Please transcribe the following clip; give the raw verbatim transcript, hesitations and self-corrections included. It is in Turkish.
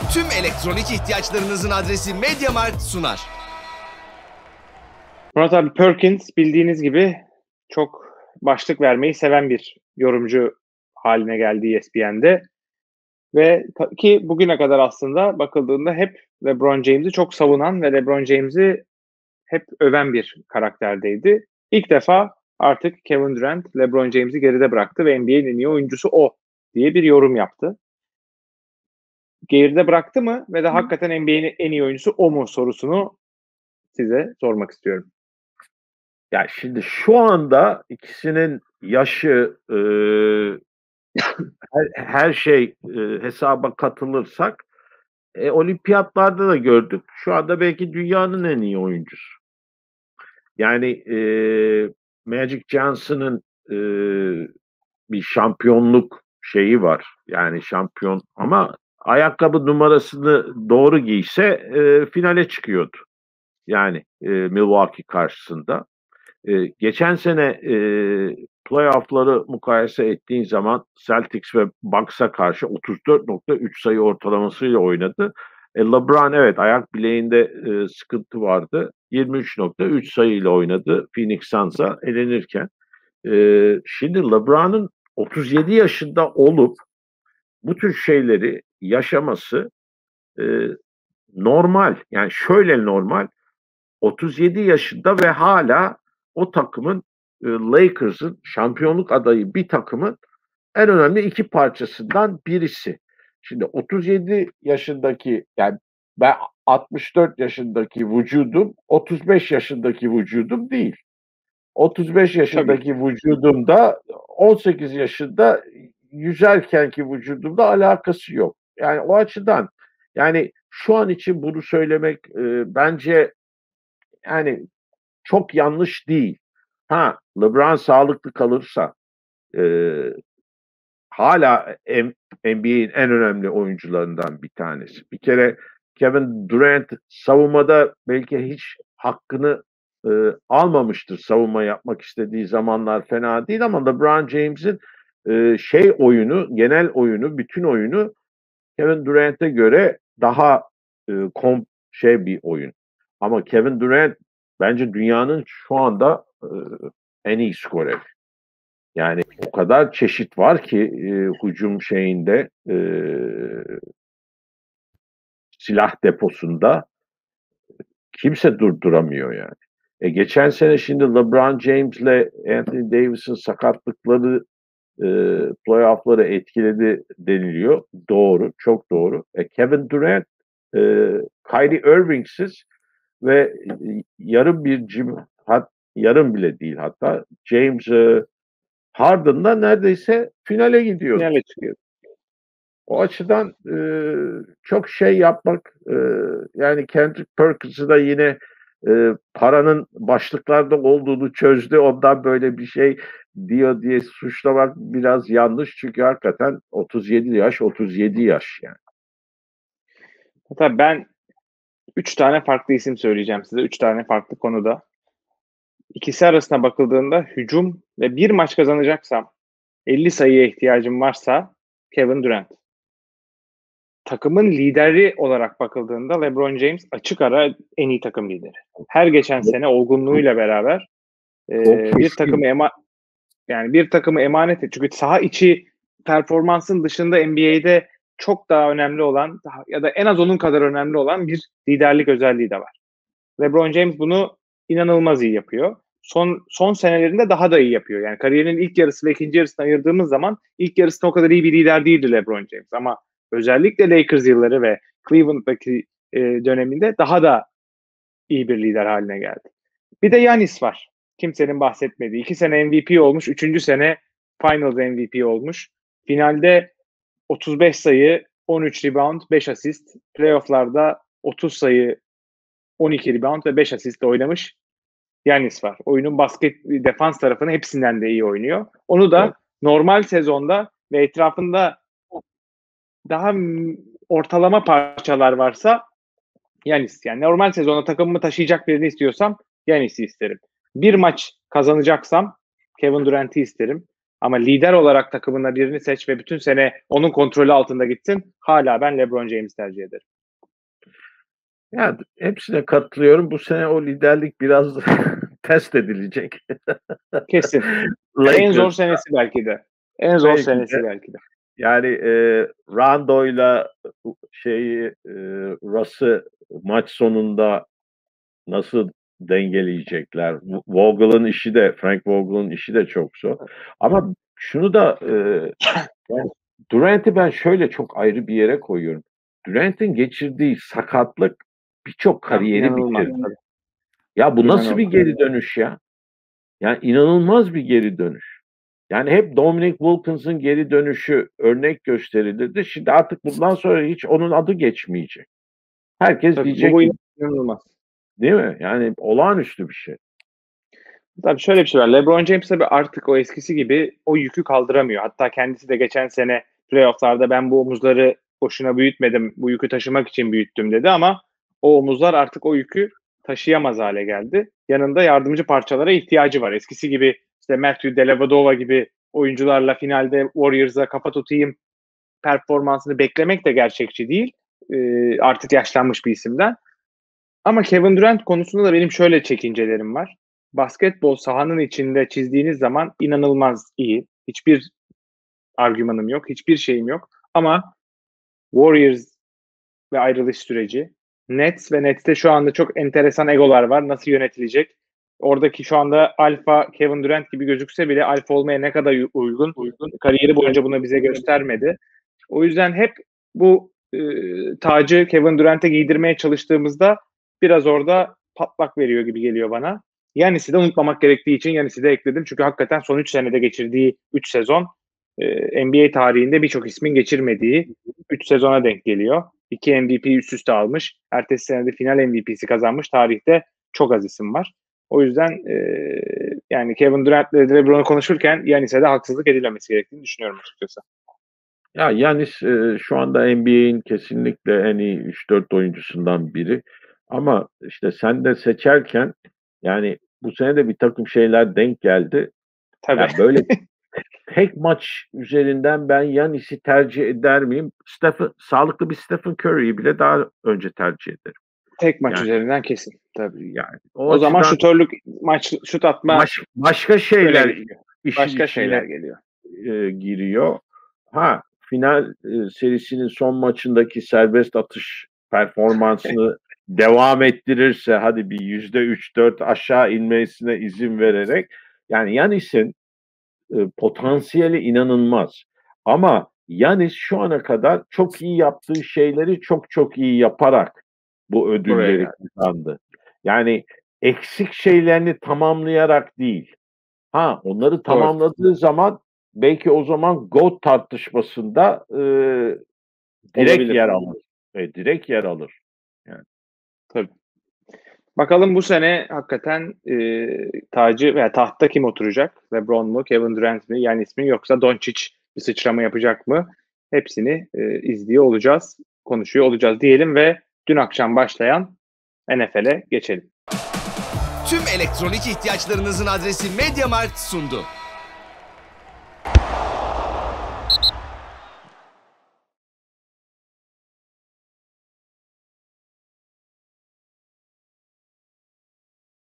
tüm elektronik ihtiyaçlarınızın adresi MediaMarkt sunar. Murat abi, Perkins bildiğiniz gibi çok başlık vermeyi seven bir yorumcu haline geldi E S P N'de. Ve ki bugüne kadar aslında bakıldığında hep LeBron James'i çok savunan ve LeBron James'i hep öven bir karakterdeydi. İlk defa artık Kevin Durant LeBron James'i geride bıraktı ve N B A'nin en iyi oyuncusu o diye bir yorum yaptı. Geride bıraktı mı ve de hakikaten N B A'nin en iyi oyuncusu o mu sorusunu size sormak istiyorum. Ya şimdi şu anda ikisinin yaşı e, her, her şey e, hesaba katılırsak e, olimpiyatlarda da gördük. Şu anda belki dünyanın en iyi oyuncusu. Yani e, Magic Johnson'ın e, bir şampiyonluk şeyi var. Yani şampiyon ama ayakkabı numarasını doğru giyse e, finale çıkıyordu. Yani e, Milwaukee karşısında. Ee, geçen sene e, playoff'ları mukayese ettiğin zaman Celtics ve Bucks'a karşı otuz dört nokta üç sayı ortalamasıyla oynadı. E, LeBron evet ayak bileğinde e, sıkıntı vardı. yirmi üç nokta üç sayıyla oynadı Phoenix Suns'a elenirken. E, şimdi LeBron'un otuz yedi yaşında olup bu tür şeyleri yaşaması e, normal. Yani şöyle normal. otuz yedi yaşında ve hala o takımın e, Lakers'ın şampiyonluk adayı bir takımın en önemli iki parçasından birisi. Şimdi otuz yedi yaşındaki yani ben altmış dört yaşındaki vücudum otuz beş yaşındaki vücudum değil. otuz beş yaşındaki Tabii. vücudumda on sekiz yaşında yüzerkenki vücudumda alakası yok. Yani o açıdan yani şu an için bunu söylemek e, bence yani çok yanlış değil. Ha, LeBron sağlıklı kalırsa e, hala N B A'in en önemli oyuncularından bir tanesi. Bir kere Kevin Durant savunmada belki hiç hakkını e, almamıştır. Savunma yapmak istediği zamanlar fena değil ama LeBron James'in e, şey oyunu, genel oyunu, bütün oyunu Kevin Durant'e göre daha e, kom şey bir oyun. Ama Kevin Durant bence dünyanın şu anda e, en iyi skoreri. Yani o kadar çeşit var ki e, hücum şeyinde e, silah deposunda kimse durduramıyor yani. E, geçen sene şimdi LeBron James'le Anthony Davis'in sakatlıkları e, playoff'ları etkiledi deniliyor. Doğru, çok doğru. E, Kevin Durant e, Kyrie Irving'siz ve e, yarım bir Jim, hat, yarım bile değil hatta James e, Harden'la neredeyse finale gidiyor. Finale çıkıyor. O açıdan e, çok şey yapmak e, yani Kendrick Perkins'ı da yine e, paranın başlıklarda olduğunu çözdü. Ondan böyle bir şey diyor diye suçlamak biraz yanlış. Çünkü hakikaten otuz yedi yaş otuz yedi yaş yani. Hatta ben üç tane farklı isim söyleyeceğim size. Üç tane farklı konuda. İkisi arasına bakıldığında hücum ve bir maç kazanacaksam elli sayıya ihtiyacım varsa Kevin Durant. Takımın lideri olarak bakıldığında LeBron James açık ara en iyi takım lideri. Her geçen sene olgunluğuyla beraber e, bir takımı ema yani bir takımı emanet et. Çünkü saha içi performansın dışında N B A'de çok daha önemli olan ya da en az onun kadar önemli olan bir liderlik özelliği de var. LeBron James bunu inanılmaz iyi yapıyor. Son son senelerinde daha da iyi yapıyor. Yani kariyerinin ilk yarısı ve ikinci yarısını ayırdığımız zaman ilk yarısında o kadar iyi bir lider değildi LeBron James. Ama özellikle Lakers yılları ve Cleveland'daki e, döneminde daha da iyi bir lider haline geldi. Bir de Giannis var. Kimsenin bahsetmediği. İki sene M V P olmuş. Üçüncü sene Finals M V P olmuş. Finalde otuz beş sayı, on üç rebound, beş asist. Playoff'larda otuz sayı, on iki rebound ve beş asistle oynamış Giannis var. Oyunun basket defans tarafını hepsinden de iyi oynuyor. Onu da evet. normal sezonda ve etrafında daha ortalama parçalar varsa Giannis. Yani normal sezonda takımımı taşıyacak birini istiyorsam Giannis'i isterim. Bir maç kazanacaksam Kevin Durant'i isterim. Ama lider olarak takımına birini seç ve bütün sene onun kontrolü altında gitsin. Hala ben LeBron James tercih ederim. Ya hepsine katılıyorum. Bu sene o liderlik biraz test edilecek. Kesin. En zor senesi belki de. En zor belki senesi de. belki de. Yani e, Rando'yla şeyi e, Russ'ı maç sonunda nasıl dengeleyecekler? Vogel'ın işi de, Frank Vogel'ın işi de çok zor. Ama şunu da e, yani Durant'i ben şöyle çok ayrı bir yere koyuyorum. Durant'in geçirdiği sakatlık birçok kariyeri bitirdi. Ya bu nasıl bir geri dönüş ya? Yani inanılmaz bir geri dönüş. Yani hep Dominic Wilkins'ın geri dönüşü örnek gösterilirdi. Şimdi artık bundan sonra hiç onun adı geçmeyecek. Herkes Tabii, diyecek bu inanılmaz. Değil mi? Yani olağanüstü bir şey. Tabii şöyle bir şey var. LeBron James tabii artık o eskisi gibi o yükü kaldıramıyor. Hatta kendisi de geçen sene playoff'larda ben bu omuzları boşuna büyütmedim, bu yükü taşımak için büyüttüm dedi ama o omuzlar artık o yükü taşıyamaz hale geldi. Yanında yardımcı parçalara ihtiyacı var. Eskisi gibi işte Matthew Dellavedova gibi oyuncularla finalde Warriors'a kafa tutayım performansını beklemek de gerçekçi değil. Ee, artık yaşlanmış bir isimden. Ama Kevin Durant konusunda da benim şöyle çekincelerim var. Basketbol sahanın içinde çizdiğiniz zaman inanılmaz iyi. Hiçbir argümanım yok, hiçbir şeyim yok. Ama Warriors ve ayrılış süreci, Nets ve Nets'te şu anda çok enteresan egolar var. Nasıl yönetilecek? Oradaki şu anda alfa Kevin Durant gibi gözükse bile alfa olmaya ne kadar uygun, uygun. Kariyeri boyunca bunu bize göstermedi. O yüzden hep bu e, tacı Kevin Durant'e giydirmeye çalıştığımızda biraz orada patlak veriyor gibi geliyor bana. Yanis'i de unutmamak gerektiği için Yanis'i de ekledim. Çünkü hakikaten son üç senede geçirdiği üç sezon e, N B A tarihinde birçok ismin geçirmediği üç sezona denk geliyor. iki M V P üst üste almış. Ertesi senede final M V P'si kazanmış. Tarihte çok az isim var. O yüzden e, yani Kevin Durant ile LeBron'u konuşurken Yanis'e de haksızlık edilmemesi gerektiğini düşünüyorum açıkçası. Ya Yanis e, şu anda N B A'in kesinlikle en iyi üç dört oyuncusundan biri. Ama işte sen de seçerken yani bu sene de bir takım şeyler denk geldi. Tabii. Yani böyle tek maç üzerinden ben Yanis'i tercih eder miyim? Stephen, sağlıklı bir Stephen Curry'yi bile daha önce tercih ederim. Tek maç yani, üzerinden kesin. Tabii. Yani o, o zaman şutörlük maç şut atma baş, başka şeyler başka şeyler geliyor. E, giriyor. Ha final e, serisinin son maçındaki serbest atış performansını devam ettirirse hadi bir yüzde üç dört aşağı inmesine izin vererek yani Yanis'in e, potansiyeli inanılmaz. Ama Yanis şu ana kadar çok iyi yaptığı şeyleri çok çok iyi yaparak bu ödülleri kazandı. Yani eksik şeylerini tamamlayarak değil. Ha onları tamamladığı Doğru. zaman belki o zaman GOAT tartışmasında e, direkt Olabilir. yer alır. E, direkt yer alır. Yani. Tabii. Bakalım bu sene hakikaten e, tacı veya tahtta kim oturacak? LeBron mu, Kevin Durant mi, Giannis mi yoksa Doncic bir sıçrama yapacak mı? Hepsini e, izliyor olacağız, konuşuyor olacağız diyelim ve dün akşam başlayan N F L'e geçelim. Tüm elektronik ihtiyaçlarınızın adresi MediaMarkt sundu.